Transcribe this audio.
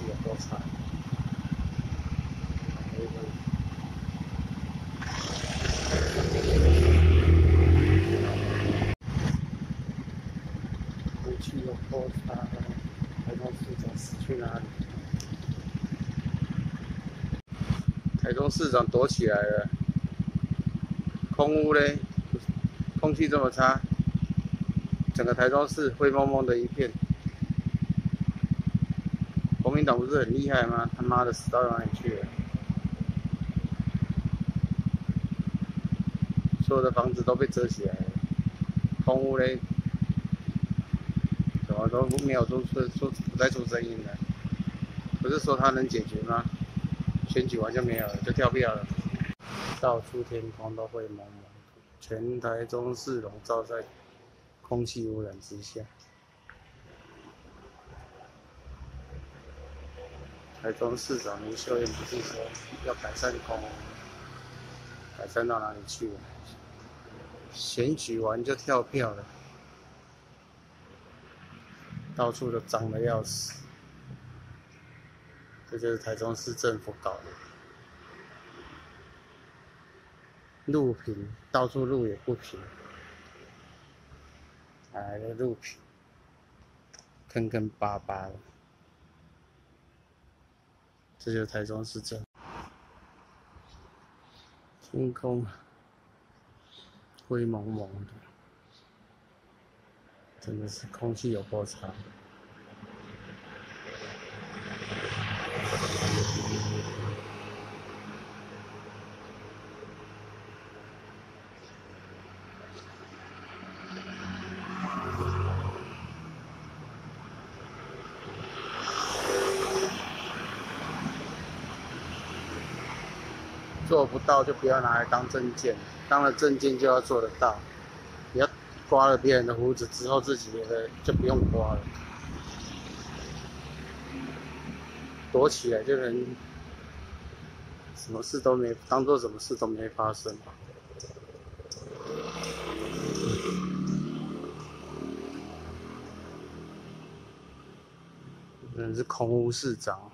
气有多差。空气有多差？台中市长死去哪里？台中市长躲起来了。空污嘞，空气这么差，整个台中市灰蒙蒙的一片。国民党不是很厉害吗？他妈的死到哪里去了？所有的房子都被遮起来了，空污嘞，怎么都没有不再出声音了？不是说他能解决吗？选举完就没有了，就跳票了。到处天空都灰蒙蒙，全台中市笼罩在空气污染之下。台中市长林秀燕不是说要改善空污，改善到哪里去了？选举完就跳票了，到处都脏得要死。这就是台中市政府搞的。路平，到处路也不平，哪来的路平？坑坑巴巴的。这就是台中市政府。天空灰蒙蒙的，真的是空气有够差。做不到就不要拿来当证件，当了证件就要做得到。不要刮了别人的胡子之后，自己的就不用刮了，躲起来就能什么事都没当做什么事都没发生。真的是空污市长。